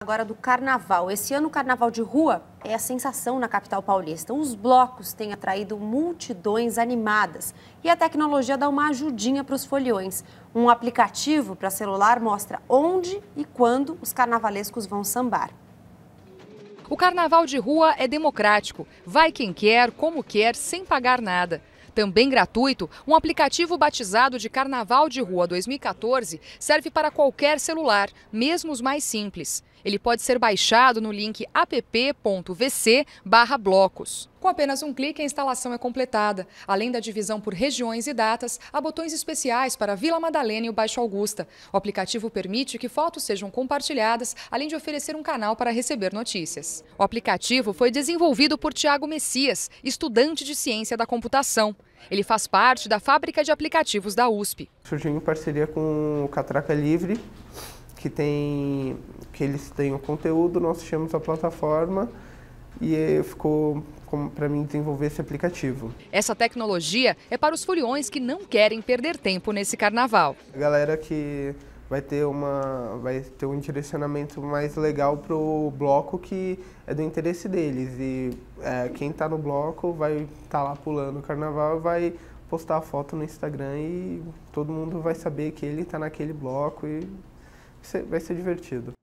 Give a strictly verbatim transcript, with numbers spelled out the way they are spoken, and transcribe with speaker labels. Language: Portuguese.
Speaker 1: Agora do carnaval. Esse ano o carnaval de rua é a sensação na capital paulista. Os blocos têm atraído multidões animadas e a tecnologia dá uma ajudinha para os foliões. Um aplicativo para celular mostra onde e quando os carnavalescos vão sambar.
Speaker 2: O carnaval de rua é democrático. Vai quem quer, como quer, sem pagar nada. Também gratuito, um aplicativo batizado de Carnaval de Rua dois mil e quatorze serve para qualquer celular, mesmo os mais simples. Ele pode ser baixado no link app.vc barra blocos. Com apenas um clique, a instalação é completada. Além da divisão por regiões e datas, há botões especiais para Vila Madalena e o Baixo Augusta. O aplicativo permite que fotos sejam compartilhadas, além de oferecer um canal para receber notícias. O aplicativo foi desenvolvido por Tiago Messias, estudante de ciência da computação. Ele faz parte da fábrica de aplicativos da U S P.
Speaker 3: Surgiu em parceria com o Catraca Livre, que, tem, que eles têm o conteúdo, nós fechamos a plataforma e ficou para mim desenvolver esse aplicativo.
Speaker 2: Essa tecnologia é para os foliões que não querem perder tempo nesse carnaval.
Speaker 3: A galera que vai ter, uma, vai ter um direcionamento mais legal para o bloco que é do interesse deles. E é, quem está no bloco vai estar tá lá pulando o carnaval, vai postar a foto no Instagram e todo mundo vai saber que ele está naquele bloco e vai ser divertido.